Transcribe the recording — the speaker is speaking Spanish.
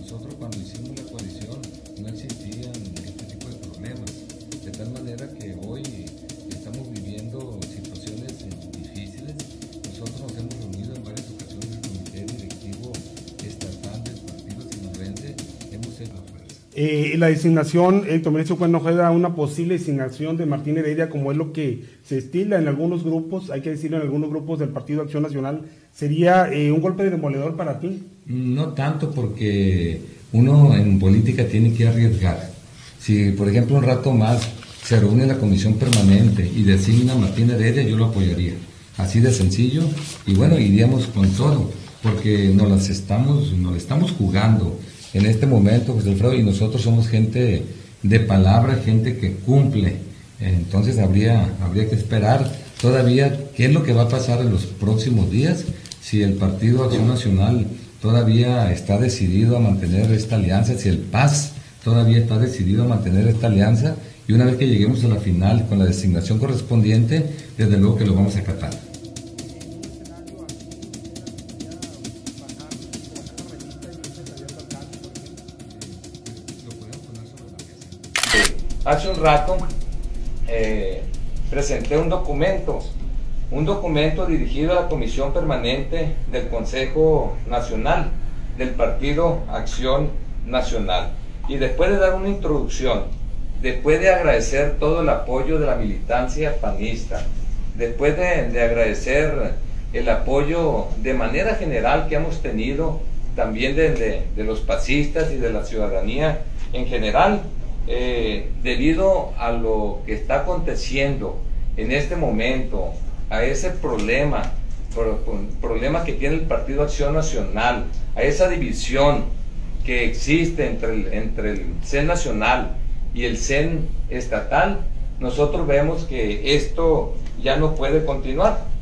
nosotros cuando hicimos la coalición no existían este tipo de problemas, de tal manera que hoy estamos viviendo situaciones difíciles. Nosotros nos hemos reunido en varias ocasiones el comité directivo estatal del partido sinaloense, hemos hecho la designación, Héctor Mauricio Cuen Ojeda, una posible designación de Martín Heredia, como es lo que se estila en algunos grupos, hay que decirlo, en algunos grupos del Partido Acción Nacional, ¿sería un golpe de demoledor para ti? No tanto, porque uno en política tiene que arriesgar. Si, por ejemplo, un rato más se reúne la comisión permanente y designa a Martín Heredia, yo lo apoyaría. Así de sencillo, y bueno, iríamos con todo, porque nos la estamos jugando en este momento, José Alfredo, y nosotros somos gente de palabra, gente que cumple. Entonces habría que esperar todavía qué es lo que va a pasar en los próximos días, si el Partido Acción Nacional todavía está decidido a mantener esta alianza, si el PAS todavía está decidido a mantener esta alianza, y una vez que lleguemos a la final con la designación correspondiente, desde luego que lo vamos a acatar. Hace un rato presenté un documento dirigido a la Comisión Permanente del Consejo Nacional del Partido Acción Nacional. Y después de dar una introducción, después de agradecer todo el apoyo de la militancia panista, después de agradecer el apoyo de manera general que hemos tenido también de los pasistas y de la ciudadanía en general, debido a lo que está aconteciendo en este momento, a ese problema que tiene el Partido Acción Nacional, a esa división que existe entre el CEN nacional y el CEN estatal, nosotros vemos que esto ya no puede continuar.